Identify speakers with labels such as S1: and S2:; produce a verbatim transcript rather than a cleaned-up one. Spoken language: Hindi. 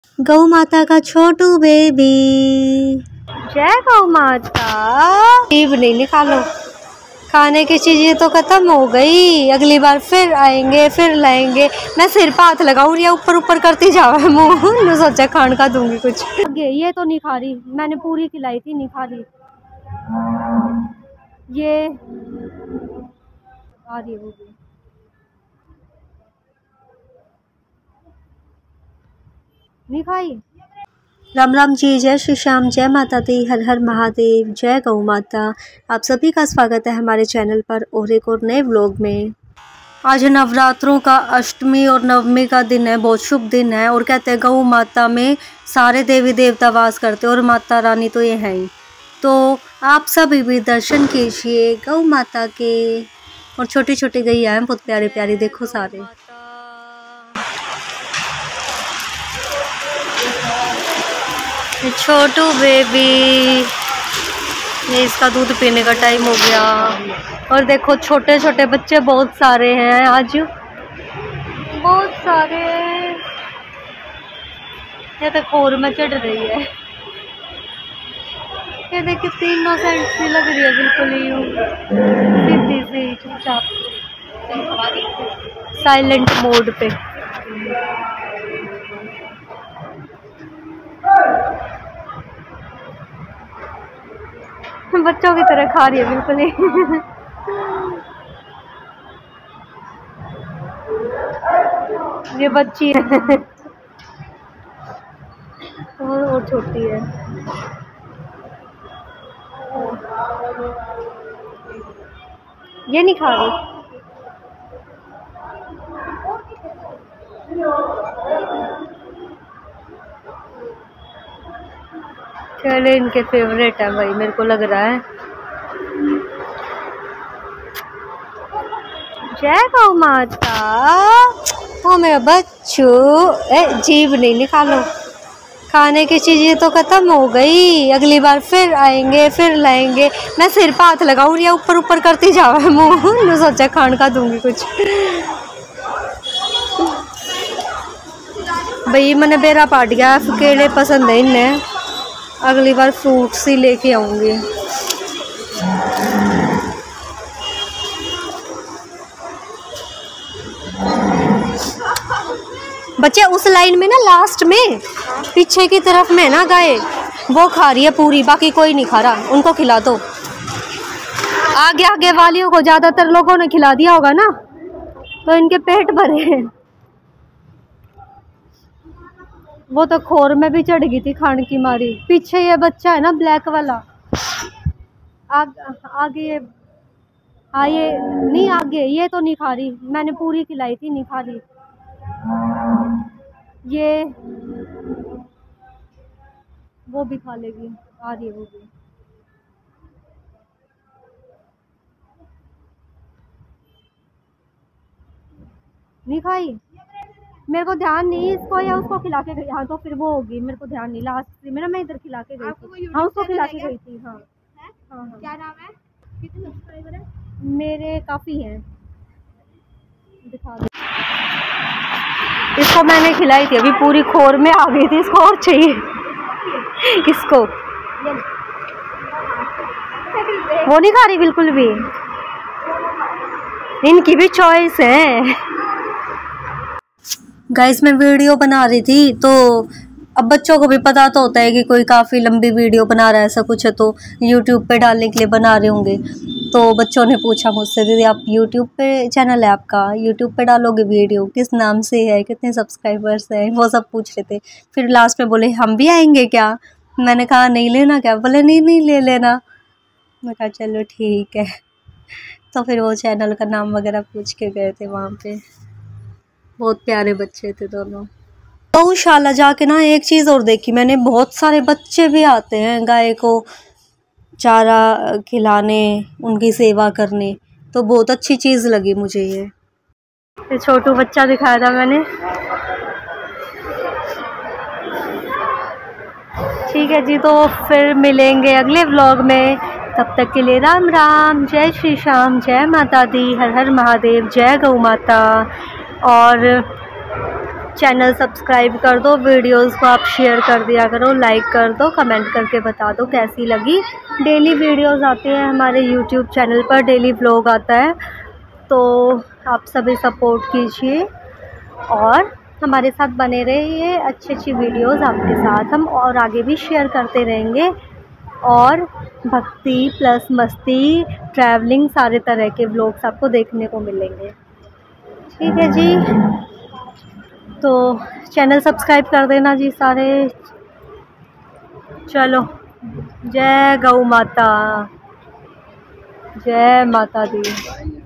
S1: गौ माता का छोटू बेबी। जय गौ माता। जीभ नहीं निकालो, खाने की चीजें तो खत्म हो गई, अगली बार फिर आएंगे फिर लाएंगे। मैं सिर पे हाथ लगाऊं या ऊपर ऊपर करती जावे मुँह। मैं सोचा खान का दूंगी कुछ। ये तो नहीं खा रही, मैंने पूरी खिलाई थी, नहीं खा रही। ये आ रही होगी। नहीं खाई। राम राम जी, जय श्री श्याम, जय माता दी, हर हर महादेव, जय गौ माता। आप सभी का स्वागत है हमारे चैनल पर और एक और नए व्लॉग में। आज नवरात्रों का अष्टमी और नवमी का दिन है, बहुत शुभ दिन है। और कहते हैं गौ माता में सारे देवी देवता वास करते हैं और माता रानी तो ये है ही। तो आप सभी भी दर्शन कीजिए गौ माता के। और छोटी छोटी गैया हैं, बहुत प्यारे प्यारे, देखो सारे। छोटू बेबी, ये इसका दूध पीने का टाइम हो गया। और देखो छोटे छोटे बच्चे बहुत सारे हैं आज, बहुत सारे। ये तो खोर में चढ़ रही है। ये देखिए तीनों साइड से लग रही है, बिल्कुल ही सीधी सी चुपचाप साइलेंट मोड पे। बच्चों की तरह खा रही है बिल्कुल ही। ये बच्ची है और, और छोटी है। ये नहीं खा रही। चले इनके फेवरेट है भाई, मेरे को लग रहा है। जय गौ माता। ओ मेरा बच्चू, ए जीभ नहीं निकालो, खाने की चीजें तो खत्म हो गई, अगली बार फिर आएंगे फिर लाएंगे। मैं सिर पे हाथ लगाऊं या ऊपर ऊपर करती जावे मुँह। मैं सोचा खान का दूंगी कुछ। भाई मैंने बेरा पाट गया, केले पसंद है इन्हें, अगली बार फ्रूट्स ही लेके आऊंगी। बच्चे उस लाइन में ना, लास्ट में पीछे की तरफ में ना गाय, वो खा रही है पूरी, बाकी कोई नहीं खा रहा। उनको खिला दो। आगे आगे वालियों को ज्यादातर लोगों ने खिला दिया होगा ना, तो इनके पेट भरे हैं। वो तो खोर में भी चढ़ गई थी खान की मारी। पीछे ये बच्चा है ना ब्लैक वाला, आग, आगे ये, हाँ ये नहीं, आगे ये तो नहीं खा रही, मैंने पूरी खिलाई थी, नहीं खा रही। ये वो भी खा लेगी, आ रही है वो भी। नहीं खाई, मेरे को ध्यान नहीं, इसको या उसको खिला के गई। हाँ तो फिर वो होगी, मेरे को ध्यान नहीं। लास्ट में ना मैं इधर खिला के गई थी। हाँ उसको खिला के गई थी। हाँ हाँ हाँ। क्या नाम है, कितने सब्सक्राइबर है? मेरे काफी हैं, दिखा दो। इसको मैंने खिलाई थी, अभी पूरी खोर में आ गई थी, इसको और चाहिए। किसको? वो नहीं खा रही बिल्कुल भी, इनकी भी चॉइस है। गाइस मैं वीडियो बना रही थी, तो अब बच्चों को भी पता तो होता है कि कोई काफ़ी लंबी वीडियो बना रहा है, ऐसा कुछ है, तो यूट्यूब पे डालने के लिए बना रहे होंगे। तो बच्चों ने पूछा मुझसे, दीदी आप यूट्यूब पे चैनल है आपका, यूट्यूब पे डालोगे वीडियो, किस नाम से है, कितने सब्सक्राइबर्स हैं, वो सब पूछ रहे थे। फिर लास्ट में बोले हम भी आएंगे क्या? मैंने कहा नहीं लेना क्या? बोले नहीं नहीं ले लेना। मैं कहा चलो ठीक है। तो फिर वो चैनल का नाम वगैरह पूछ के गए थे वहाँ पे। बहुत प्यारे बच्चे थे दोनों। गौशाला जाके ना एक चीज़ और देखी मैंने, बहुत सारे बच्चे भी आते हैं गाय को चारा खिलाने, उनकी सेवा करने, तो बहुत अच्छी चीज़ लगी मुझे ये। ये छोटू बच्चा दिखाया था मैंने। ठीक है जी, तो फिर मिलेंगे अगले व्लॉग में, तब तक के लिए राम राम, जय श्री श्याम, जय माता दी, हर हर महादेव, जय गौ माता। और चैनल सब्सक्राइब कर दो, वीडियोस को आप शेयर कर दिया करो, लाइक कर दो, कमेंट करके बता दो कैसी लगी। डेली वीडियोस आते हैं हमारे यूट्यूब चैनल पर, डेली व्लॉग आता है, तो आप सभी सपोर्ट कीजिए और हमारे साथ बने रहिए। अच्छी अच्छी वीडियोस आपके साथ हम और आगे भी शेयर करते रहेंगे, और भक्ति प्लस मस्ती, ट्रैवलिंग, सारे तरह के व्लॉग्स आपको देखने को मिलेंगे। ठीक है जी, तो चैनल सब्सक्राइब कर देना जी सारे। चलो, जय गौ माता, जय माता दी।